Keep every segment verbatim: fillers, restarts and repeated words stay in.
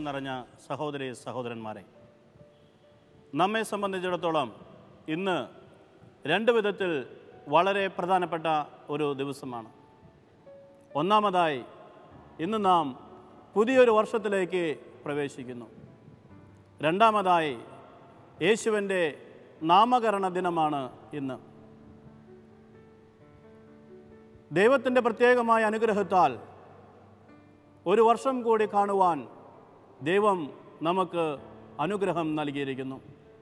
നിറഞ്ഞ സഹോദരി സഹോദരന്മാരെ, നമ്മെ സംബന്ധിച്ചിടത്തോളം ഇന്ന് രണ്ട് വിധത്തിൽ വളരെ പ്രധാനപ്പെട്ട ഒരു ദിവസമാണ്. ഒന്നാമതായി, ഇന്ന് നാം പുതിയൊരു വർഷത്തിലേക്ക് പ്രവേശിക്കുന്നു. രണ്ടാമതായി, യേശുവിൻ്റെ നാമകരണ ദിനമാണ് ഇന്ന്. ദൈവത്തിൻ്റെ പ്രത്യേകമായ അനുഗ്രഹത്താൽ ഒരു വർഷം കൂടി കാണുവാൻ ദൈവം നമുക്ക് അനുഗ്രഹം നൽകിയിരിക്കുന്നു.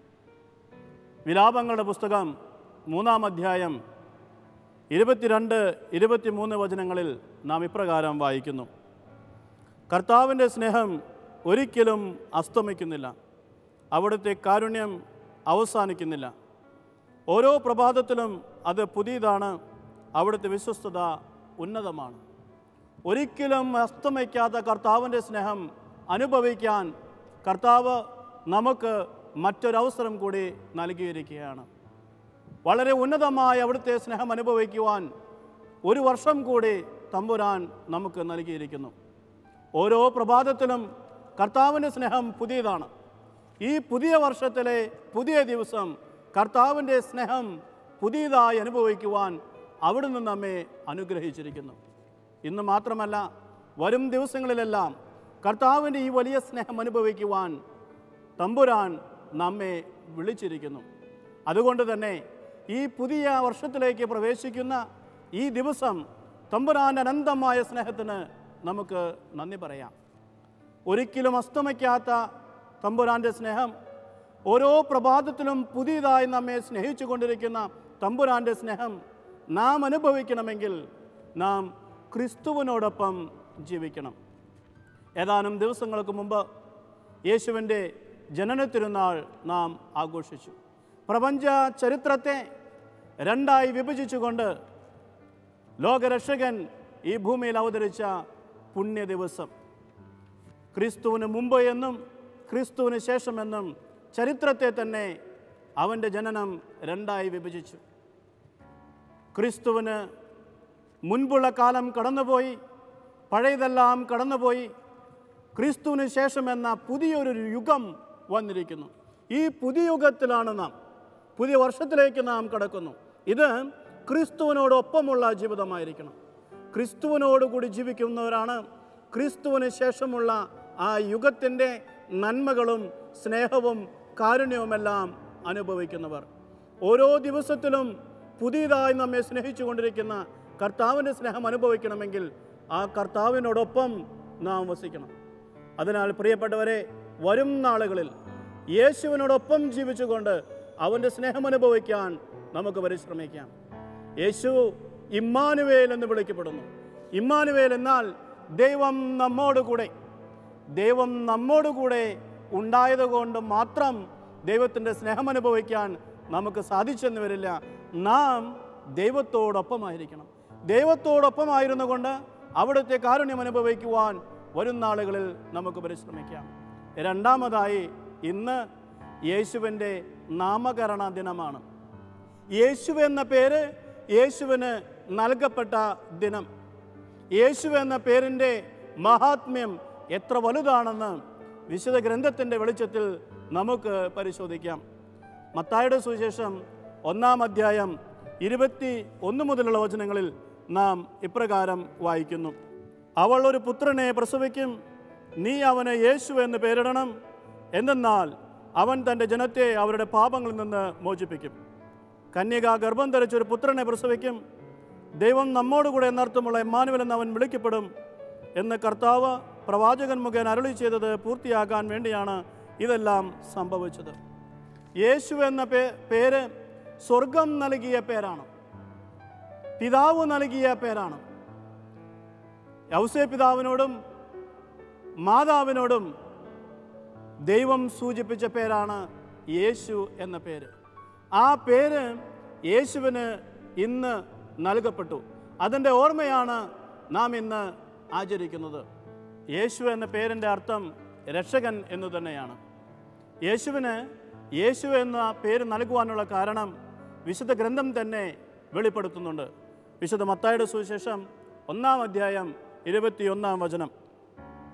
വിലാപങ്ങളുടെ പുസ്തകം മൂന്നാം അധ്യായം ഇരുപത്തിരണ്ട് ഇരുപത്തിമൂന്ന് വചനങ്ങളിൽ നാം ഇപ്രകാരം വായിക്കുന്നു: കർത്താവിൻ്റെ സ്നേഹം ഒരിക്കലും അസ്തമിക്കുന്നില്ല, അവിടുത്തെ കാരുണ്യം അവസാനിക്കുന്നില്ല. ഓരോ പ്രഭാതത്തിലും അത് പുതിയതാണ്, അവിടുത്തെ വിശ്വസ്തത ഉന്നതമാണ്. ഒരിക്കലും അസ്തമിക്കാത്ത കർത്താവിൻ്റെ സ്നേഹം അനുഭവിക്കാൻ കർത്താവ് നമുക്ക് മറ്റൊരവസരം കൂടി നൽകിയിരിക്കുകയാണ്. വളരെ ഉന്നതമായ അവിടുത്തെ സ്നേഹം അനുഭവിക്കുവാൻ ഒരു വർഷം കൂടി തമ്പുരാൻ നമുക്ക് നൽകിയിരിക്കുന്നു. ഓരോ പ്രഭാതത്തിലും കർത്താവിൻ്റെ സ്നേഹം പുതിയതാണ്. ഈ പുതിയ വർഷത്തിലെ പുതിയ ദിവസം കർത്താവിൻ്റെ സ്നേഹം പുതിയതായി അനുഭവിക്കുവാൻ അവിടുന്ന് നമ്മെ അനുഗ്രഹിച്ചിരിക്കുന്നു. ഇന്ന് മാത്രമല്ല, വരും ദിവസങ്ങളിലെല്ലാം കർത്താവിൻ്റെ ഈ വലിയ സ്നേഹം അനുഭവിക്കുവാൻ തമ്പുരാൻ നമ്മെ വിളിച്ചിരിക്കുന്നു. അതുകൊണ്ട് തന്നെ ഈ പുതിയ വർഷത്തിലേക്ക് പ്രവേശിക്കുന്ന ഈ ദിവസം തമ്പുരാൻ്റെ അനന്തമായ സ്നേഹത്തിന് നമുക്ക് നന്ദി പറയാം. ഒരിക്കലും അസ്തമിക്കാത്ത തമ്പുരാൻ്റെ സ്നേഹം, ഓരോ പ്രഭാതത്തിലും പുതിയതായി നമ്മെ സ്നേഹിച്ചു കൊണ്ടിരിക്കുന്ന തമ്പുരാൻ്റെ സ്നേഹം നാം അനുഭവിക്കണമെങ്കിൽ നാം ക്രിസ്തുവിനോടൊപ്പം ജീവിക്കണം. ഏതാനും ദിവസങ്ങൾക്ക് മുമ്പ് യേശുവിൻ്റെ ജനന തിരുനാൾ നാം ആഘോഷിച്ചു. പ്രപഞ്ച ചരിത്രത്തെ രണ്ടായി വിഭജിച്ചുകൊണ്ട് ലോകരക്ഷകൻ ഈ ഭൂമിയിൽ അവതരിച്ച പുണ്യ ദിവസം. ക്രിസ്തുവിന് മുമ്പ് എന്നും ക്രിസ്തുവിന് ശേഷമെന്നും ചരിത്രത്തെ തന്നെ അവൻ്റെ ജനനം രണ്ടായി വിഭജിച്ചു. ക്രിസ്തുവിന് മുൻപുള്ള കാലം കടന്നുപോയി, പഴയതെല്ലാം കടന്നുപോയി. ക്രിസ്തുവിന് ശേഷമെന്ന പുതിയൊരു യുഗം വന്നിരിക്കുന്നു. ഈ പുതിയ യുഗത്തിലാണ് നാം, പുതിയ വർഷത്തിലേക്ക് നാം കടക്കുന്നു. ഇത് ക്രിസ്തുവിനോടൊപ്പമുള്ള ജീവിതമായിരിക്കണം. ക്രിസ്തുവിനോടുകൂടി ജീവിക്കുന്നവരാണ് ക്രിസ്തുവിന് ശേഷമുള്ള ആ യുഗത്തിൻ്റെ നന്മകളും സ്നേഹവും കാരുണ്യവുമെല്ലാം അനുഭവിക്കുന്നവർ. ഓരോ ദിവസത്തിലും പുതിയതായി നമ്മെ സ്നേഹിച്ചു കൊണ്ടിരിക്കുന്ന കർത്താവിൻ്റെ സ്നേഹം അനുഭവിക്കണമെങ്കിൽ ആ കർത്താവിനോടൊപ്പം നാം വസിക്കണം. അതിനാൽ പ്രിയപ്പെട്ടവരെ, വരും നാളുകളിൽ യേശുവിനോടൊപ്പം ജീവിച്ചുകൊണ്ട് അവൻ്റെ സ്നേഹം അനുഭവിക്കാൻ നമുക്ക് പരിശ്രമിക്കാം. യേശു ഇമ്മാനുവേൽ എന്ന് വിളിക്കപ്പെടുന്നു. ഇമ്മാനുവേൽ എന്നാൽ ദൈവം നമ്മോടുകൂടെ. ദൈവം നമ്മോടുകൂടെ ഉണ്ടായതുകൊണ്ട് മാത്രം ദൈവത്തിൻ്റെ സ്നേഹം അനുഭവിക്കാൻ നമുക്ക് സാധിച്ചെന്ന് വരില്ല. നാം ദൈവത്തോടൊപ്പമായിരിക്കണം. ദൈവത്തോടൊപ്പമായിരുന്നു കൊണ്ട് അവിടുത്തെ കാരുണ്യം അനുഭവിക്കുവാൻ വരും നാളുകളിൽ നമുക്ക് പരിശ്രമിക്കാം. രണ്ടാമതായി, ഇന്ന് യേശുവിൻ്റെ നാമകരണ ദിനമാണ്. യേശു എന്ന പേര് യേശുവിന് നൽകപ്പെട്ട ദിനം. യേശു എന്ന പേരിൻ്റെ മഹാത്മ്യം എത്ര വലുതാണെന്ന് വിശുദ്ധ ഗ്രന്ഥത്തിൻ്റെ വെളിച്ചത്തിൽ നമുക്ക് പരിശോധിക്കാം. മത്തായിയുടെ സുവിശേഷം ഒന്നാം അധ്യായം ഇരുപത്തി ഒന്ന് മുതലുള്ള വചനങ്ങളിൽ നാം ഇപ്രകാരം വായിക്കുന്നു: അവൾ ഒരു പുത്രനെ പ്രസവിക്കും, നീ അവന് യേശു എന്ന് പേരിടണം. എന്തെന്നാൽ അവൻ തൻ്റെ ജനത്തെ അവരുടെ പാപങ്ങളിൽ നിന്ന് മോചിപ്പിക്കും. കന്യക ഗർഭം ധരിച്ചൊരു പുത്രനെ പ്രസവിക്കും, ദൈവം നമ്മോടുകൂടെ എന്നർത്ഥമുള്ള ഇമ്മാനുവേൽ എന്ന് അവൻ വിളിക്കപ്പെടും എന്ന് കർത്താവ് പ്രവാചകൻ മുഖേന അരുളി ചെയ്തത് പൂർത്തിയാക്കാൻ വേണ്ടിയാണ് ഇതെല്ലാം സംഭവിച്ചത്. യേശു എന്ന പേര് സ്വർഗം നൽകിയ പേരാണ്, പിതാവ് നൽകിയ പേരാണ്. യൗസേ പിതാവിനോടും മാതാവിനോടും ദൈവം സൂചിപ്പിച്ച പേരാണ് യേശു എന്ന പേര്. ആ പേര് യേശുവിന് ഇന്ന് നൽകപ്പെട്ടു. അതിൻ്റെ ഓർമ്മയാണ് നാം ഇന്ന് ആചരിക്കുന്നത്. യേശു എന്ന പേരിൻ്റെ അർത്ഥം രക്ഷകൻ എന്നു തന്നെയാണ്. യേശുവിന് യേശു എന്ന പേര് നൽകുവാനുള്ള കാരണം വിശുദ്ധ ഗ്രന്ഥം തന്നെ വെളിപ്പെടുത്തുന്നുണ്ട്. വിശുദ്ധ മത്തായിയുടെ സുവിശേഷം ഒന്നാം അധ്യായം ഇരുപത്തിയൊന്നാം വചനം: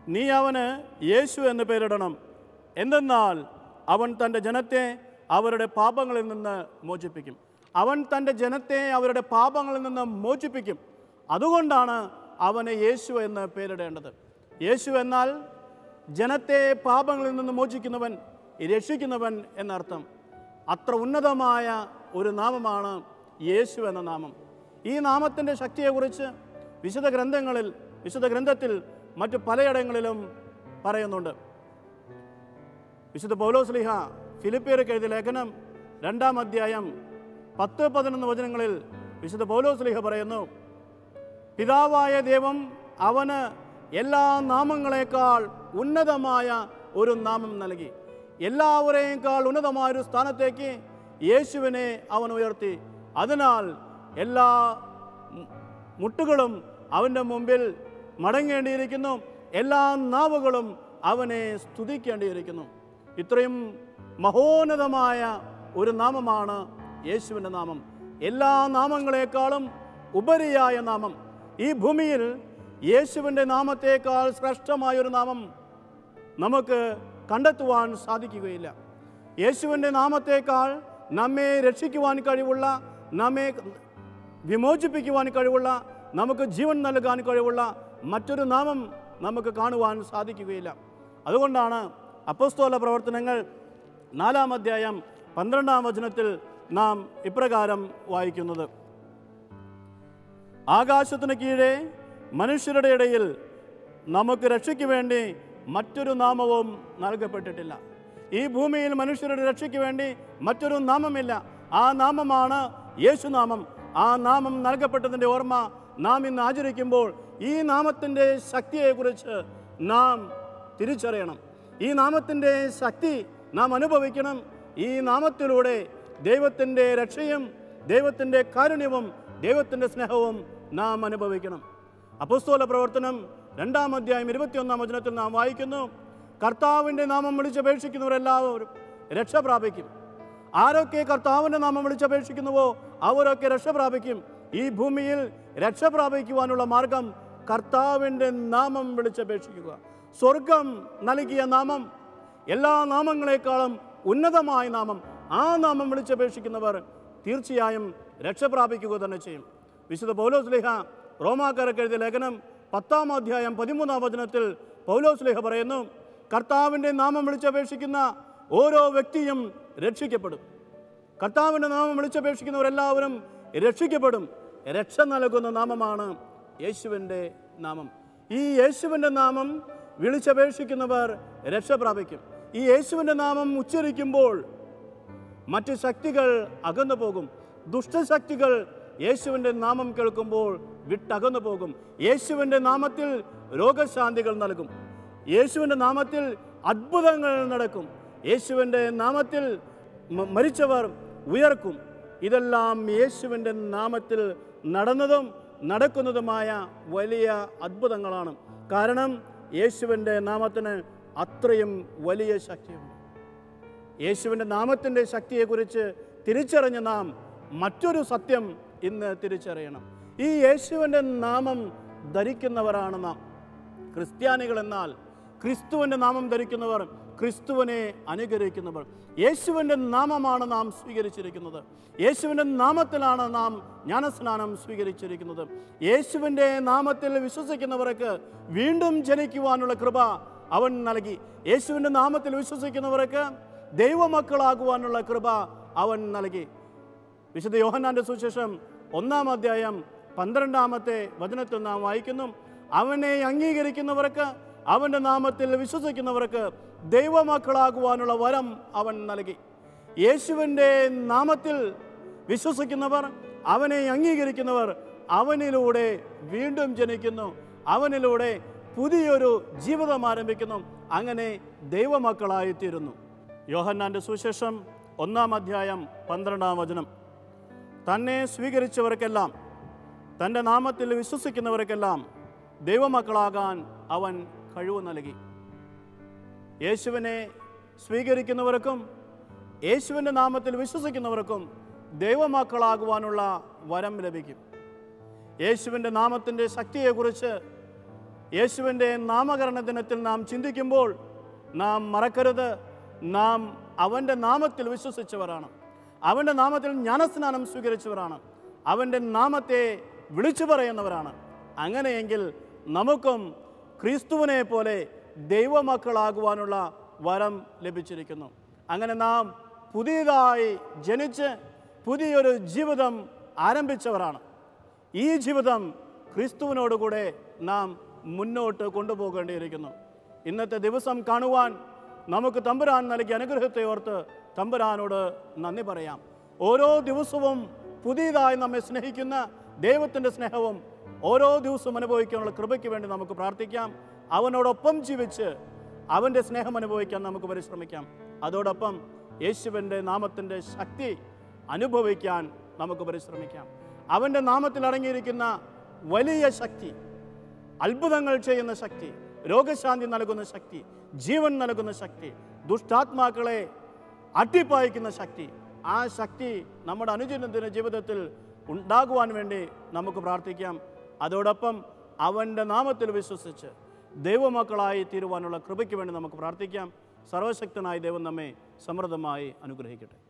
നീ അവന് യേശു എന്ന് പേരിടണം. എന്തെന്നാൽ അവൻ തൻ്റെ ജനത്തെ അവരുടെ പാപങ്ങളിൽ നിന്ന് മോചിപ്പിക്കും. അവൻ തൻ്റെ ജനത്തെ അവരുടെ പാപങ്ങളിൽ നിന്ന് മോചിപ്പിക്കും. അതുകൊണ്ടാണ് അവന് യേശു എന്ന് പേരിടേണ്ടത്. യേശു എന്നാൽ ജനത്തെ പാപങ്ങളിൽ നിന്ന് മോചിക്കുന്നവൻ, രക്ഷിക്കുന്നവൻ എന്നർത്ഥം. അത്ര ഉന്നതമായ ഒരു നാമമാണ് യേശു എന്ന നാമം. ഈ നാമത്തിൻ്റെ ശക്തിയെക്കുറിച്ച് വിശുദ്ധ ഗ്രന്ഥങ്ങളിൽ വിശുദ്ധ ഗ്രന്ഥത്തിൽ മറ്റു പലയിടങ്ങളിലും പറയുന്നുണ്ട്. വിശുദ്ധ പൗലോസ്ലീഹ ഫിലിപ്പിയർക്ക് എഴുതിയ ലേഖനം രണ്ടാം അധ്യായം പത്ത് പതിനൊന്ന് വചനങ്ങളിൽ വിശുദ്ധ പൗലോസ്ലീഹ പറയുന്നു, പിതാവായ ദൈവം അവന് എല്ലാ നാമങ്ങളെക്കാൾ ഉന്നതമായ ഒരു നാമം നൽകി. എല്ലാവരെയേക്കാൾ ഉന്നതമായൊരു സ്ഥാനത്തേക്ക് യേശുവിനെ അവൻ ഉയർത്തി. അതിനാൽ എല്ലാ മുട്ടുകളും അവൻ്റെ മുമ്പിൽ മടങ്ങേണ്ടിയിരിക്കുന്നു, എല്ലാ നാവുകളും അവനെ സ്തുതിക്കേണ്ടിയിരിക്കുന്നു. ഇത്രയും മഹോന്നതമായ ഒരു നാമമാണ് യേശുവിൻ്റെ നാമം. എല്ലാ നാമങ്ങളെക്കാളും ഉപരിയായ നാമം. ഈ ഭൂമിയിൽ യേശുവിൻ്റെ നാമത്തേക്കാൾ ശ്രേഷ്ഠമായൊരു നാമം നമുക്ക് കണ്ടെത്തുവാൻ സാധിക്കുകയില്ല. യേശുവിൻ്റെ നാമത്തേക്കാൾ നമ്മെ രക്ഷിക്കുവാൻ കഴിവുള്ള, നമ്മെ വിമോചിപ്പിക്കുവാൻ കഴിവുള്ള, നമുക്ക് ജീവൻ നൽകാൻ കഴിവുള്ള മറ്റൊരു നാമം നമുക്ക് കാണുവാൻ സാധിക്കുകയില്ല. അതുകൊണ്ടാണ് അപ്പോസ്തല പ്രവർത്തനങ്ങൾ നാലാം അധ്യായം പന്ത്രണ്ടാം വചനത്തിൽ നാം ഇപ്രകാരം വായിക്കുന്നത്, ആകാശത്തിന് കീഴെ മനുഷ്യരുടെ ഇടയിൽ നമുക്ക് രക്ഷയ്ക്ക് വേണ്ടി മറ്റൊരു നാമവും നൽകപ്പെട്ടിട്ടില്ല. ഈ ഭൂമിയിൽ മനുഷ്യരുടെ രക്ഷയ്ക്ക് വേണ്ടി മറ്റൊരു നാമമില്ല. ആ നാമമാണ് യേശുനാമം. ആ നാമം നൽകപ്പെട്ടതിൻ്റെ ഓർമ്മ നാം ഇന്ന് ആചരിക്കുമ്പോൾ ഈ നാമത്തിൻ്റെ ശക്തിയെക്കുറിച്ച് നാം തിരിച്ചറിയണം. ഈ നാമത്തിൻ്റെ ശക്തി നാം അനുഭവിക്കണം. ഈ നാമത്തിലൂടെ ദൈവത്തിൻ്റെ രക്ഷയും ദൈവത്തിൻ്റെ കാരുണ്യവും ദൈവത്തിൻ്റെ സ്നേഹവും നാം അനുഭവിക്കണം. അപ്പോസ്തല പ്രവർത്തനം രണ്ടാം അധ്യായം ഇരുപത്തിയൊന്നാം വചനത്തിൽ നാം വായിക്കുന്നു, കർത്താവിൻ്റെ നാമം വിളിച്ചപേക്ഷിക്കുന്നവരെല്ലാവരും രക്ഷ പ്രാപിക്കും. ആരൊക്കെ കർത്താവിൻ്റെ നാമം വിളിച്ചപേക്ഷിക്കുന്നുവോ അവരൊക്കെ രക്ഷ പ്രാപിക്കും. ഈ ഭൂമിയിൽ രക്ഷ പ്രാപിക്കുവാനുള്ള മാർഗം കർത്താവിൻ്റെ നാമം വിളിച്ചപേക്ഷിക്കുക. സ്വർഗം നൽകിയ നാമം, എല്ലാ നാമങ്ങളെക്കാളും ഉന്നതമായ നാമം, ആ നാമം വിളിച്ചപേക്ഷിക്കുന്നവർ തീർച്ചയായും രക്ഷ പ്രാപിക്കുക തന്നെ ചെയ്യും. വിശുദ്ധ പൗലോസ്ലീഹ റോമാക്കാർക്ക് എഴുതിയ ലേഖനം പത്താം അധ്യായം പതിമൂന്നാം വചനത്തിൽ പൗലോസ്ലീഹ പറയുന്നു, കർത്താവിൻ്റെ നാമം വിളിച്ചപേക്ഷിക്കുന്ന ഓരോ വ്യക്തിയും രക്ഷിക്കപ്പെടും. കർത്താവിൻ്റെ നാമം വിളിച്ചപേക്ഷിക്കുന്നവരെല്ലാവരും രക്ഷിക്കപ്പെടും. രക്ഷ നൽകുന്ന നാമമാണ് യേശുവിൻ്റെ നാമം. ഈ യേശുവിൻ്റെ നാമം വിളിച്ചപേക്ഷിക്കുന്നവർ രക്ഷ പ്രാപിക്കും. ഈ യേശുവിൻ്റെ നാമം ഉച്ചരിക്കുമ്പോൾ മറ്റ് ശക്തികൾ അകന്നു പോകും. ദുഷ്ടശക്തികൾ യേശുവിൻ്റെ നാമം കേൾക്കുമ്പോൾ വിട്ടകന്നു പോകും. യേശുവിൻ്റെ നാമത്തിൽ രോഗശാന്തികൾ നൽകും. യേശുവിൻ്റെ നാമത്തിൽ അത്ഭുതങ്ങൾ നടക്കും. യേശുവിൻ്റെ നാമത്തിൽ മരിച്ചവർ ഉയർക്കും. ഇതെല്ലാം യേശുവിൻ്റെ നാമത്തിൽ നടന്നതും നടക്കുന്നതുമായ വലിയ അത്ഭുതങ്ങളാണ്. കാരണം യേശുവിൻ്റെ നാമത്തിന് അത്രയും വലിയ ശക്തിയുണ്ട്. യേശുവിൻ്റെ നാമത്തിൻ്റെ ശക്തിയെക്കുറിച്ച് തിരിച്ചറിഞ്ഞ നാം മറ്റൊരു സത്യം ഇന്ന് തിരിച്ചറിയണം. ഈ യേശുവിൻ്റെ നാമം ധരിക്കുന്നവരാണ് നാം. ക്രിസ്ത്യാനികൾ എന്നാൽ ക്രിസ്തുവിൻ്റെ നാമം ധരിക്കുന്നവർ, ക്രിസ്തുവിനെ അനുകരിക്കുന്നവർ. യേശുവിൻ്റെ നാമമാണ് നാം സ്വീകരിച്ചിരിക്കുന്നത്. യേശുവിൻ്റെ നാമത്തിലാണ് നാം ജ്ഞാനസ്നാനം സ്വീകരിച്ചിരിക്കുന്നത്. യേശുവിൻ്റെ നാമത്തിൽ വിശ്വസിക്കുന്നവർക്ക് വീണ്ടും ജനിക്കുവാനുള്ള കൃപ അവൻ നൽകി. യേശുവിൻ്റെ നാമത്തിൽ വിശ്വസിക്കുന്നവർക്ക് ദൈവമക്കളാകുവാനുള്ള കൃപ അവൻ നൽകി. വിശുദ്ധ യോഹന്നാന്റെ സുവിശേഷം ഒന്നാം അധ്യായം പന്ത്രണ്ടാമത്തെ വചനത്തിൽ നാം വായിക്കുന്നു, അവനെ അംഗീകരിക്കുന്നവർക്ക്, അവൻ്റെ നാമത്തിൽ വിശ്വസിക്കുന്നവർക്ക് ദൈവമക്കളാകുവാനുള്ള വരം അവൻ നൽകി. യേശുവിൻ്റെ നാമത്തിൽ വിശ്വസിക്കുന്നവർ, അവനെ അംഗീകരിക്കുന്നവർ അവനിലൂടെ വീണ്ടും ജനിക്കുന്നു. അവനിലൂടെ പുതിയൊരു ജീവിതം ആരംഭിക്കുന്നു. അങ്ങനെ ദൈവമക്കളായിത്തീരുന്നു. യോഹന്നാന്റെ സുവിശേഷം ഒന്നാം അധ്യായം പന്ത്രണ്ടാം വചനം, തന്നെ സ്വീകരിച്ചവർക്കെല്ലാം, തൻ്റെ നാമത്തിൽ വിശ്വസിക്കുന്നവർക്കെല്ലാം ദൈവമക്കളാകാൻ അവൻ കഴിവ് നൽകി. യേശുവിനെ സ്വീകരിക്കുന്നവർക്കും യേശുവിൻ്റെ നാമത്തിൽ വിശ്വസിക്കുന്നവർക്കും ദൈവമക്കളാകുവാനുള്ള വരം ലഭിക്കും. യേശുവിൻ്റെ നാമത്തിൻ്റെ ശക്തിയെക്കുറിച്ച് യേശുവിൻ്റെ നാമകരണ ദിനത്തിൽ നാം ചിന്തിക്കുമ്പോൾ നാം മറക്കരുത്, നാം അവൻ്റെ നാമത്തിൽ വിശ്വസിച്ചവരാണ്, അവൻ്റെ നാമത്തിൽ ജ്ഞാനസ്നാനം സ്വീകരിച്ചവരാണ്, അവൻ്റെ നാമത്തെ വിളിച്ചു പറയുന്നവരാണ്. അങ്ങനെയെങ്കിൽ നമുക്കും ക്രിസ്തുവിനെ പോലെ ദൈവമക്കളാകുവാനുള്ള വരം ലഭിച്ചിരിക്കുന്നു. അങ്ങനെ നാം പുതിയതായി ജനിച്ച് പുതിയൊരു ജീവിതം ആരംഭിച്ചവരാണ്. ഈ ജീവിതം ക്രിസ്തുവിനോടുകൂടെ നാം മുന്നോട്ട് കൊണ്ടുപോകേണ്ടിയിരിക്കുന്നു. ഇന്നത്തെ ദിവസം കാണുവാൻ നമുക്ക് തമ്പുരാൻ നൽകിയ അനുഗ്രഹത്തെ ഓർത്ത് തമ്പുരാനോട് നന്ദി പറയാം. ഓരോ ദിവസവും പുതിയതായി നമ്മെ സ്നേഹിക്കുന്ന ദൈവത്തിൻ്റെ സ്നേഹവും ഓരോ ദിവസവും അനുഭവിക്കാനുള്ള കൃപയ്ക്ക് വേണ്ടി നമുക്ക് പ്രാർത്ഥിക്കാം. അവനോടൊപ്പം ജീവിച്ച് അവൻ്റെ സ്നേഹം അനുഭവിക്കാൻ നമുക്ക് പരിശ്രമിക്കാം. അതോടൊപ്പം യേശുവിൻ്റെ നാമത്തിൻ്റെ ശക്തി അനുഭവിക്കാൻ നമുക്ക് പരിശ്രമിക്കാം. അവൻ്റെ നാമത്തിൽ അടങ്ങിയിരിക്കുന്ന വലിയ ശക്തി, അത്ഭുതങ്ങൾ ചെയ്യുന്ന ശക്തി, രോഗശാന്തി നൽകുന്ന ശക്തി, ജീവൻ നൽകുന്ന ശക്തി, ദുഷ്ടാത്മാക്കളെ അട്ടിപ്പായിക്കുന്ന ശക്തി, ആ ശക്തി നമ്മുടെ അനുദിന ജീവിതത്തിൽ ഉണ്ടാകുവാൻ വേണ്ടി നമുക്ക് പ്രാർത്ഥിക്കാം. അതോടൊപ്പം അവൻ്റെ നാമത്തിൽ വിശ്വസിച്ച് ദൈവമക്കളായി തീരുവാനുള്ള കൃപയ്ക്ക് വേണ്ടി നമുക്ക് പ്രാർത്ഥിക്കാം. സർവശക്തനായ ദൈവം നമ്മെ സമൃദ്ധമായി അനുഗ്രഹിക്കട്ടെ.